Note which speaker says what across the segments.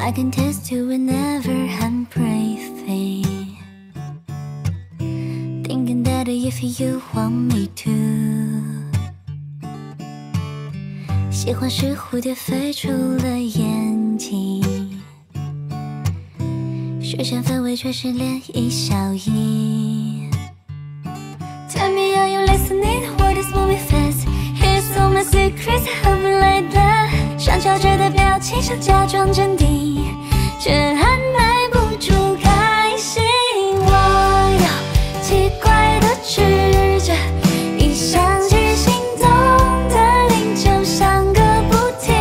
Speaker 1: I can taste you whenever I'm breathing. Thinking that if you want me to， 喜欢是蝴蝶飞出了眼睛，视线范围却是涟漪效应。Tell me are you listening? What is moving fast? Here's all my secrets, how will I love? 上翘着的表情想假装镇定，却按耐不住开心。我有奇怪的直觉，一想起心动的铃就响个不停，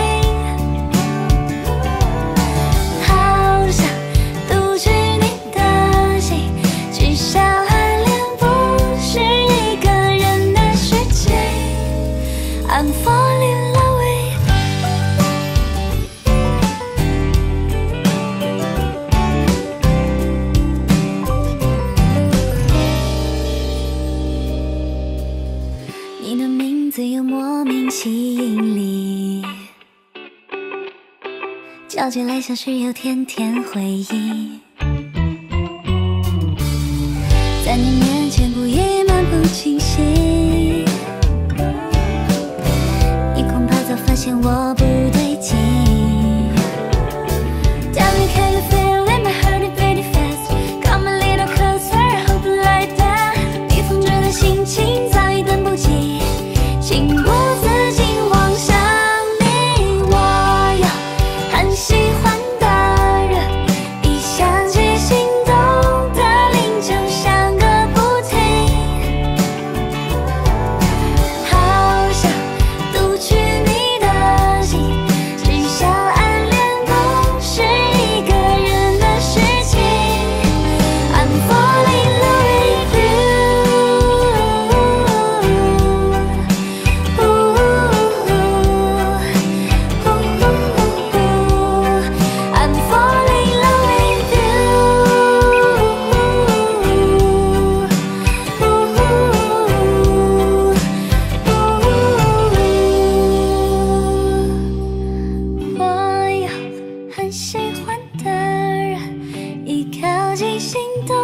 Speaker 1: 好想读取你的心，至少暗恋不是一个人的事情。I'm falling in love with你的名字有莫名吸引力，叫起来像是有甜甜回忆，在你面前故意漫不经心，你恐怕早发现我不对劲。Tell me can you feel it? My heart is beating fast. Come a little closer, hope you like that. 避风着的心情早已等不及，情不自禁望向你。我有很喜欢的人，一想起心动的铃就响个不停，好想读取你的心，至少暗恋不是一个人的事情。I'm falling in love with you.I'm falling in love with you. 我有很喜欢的人，一靠近心动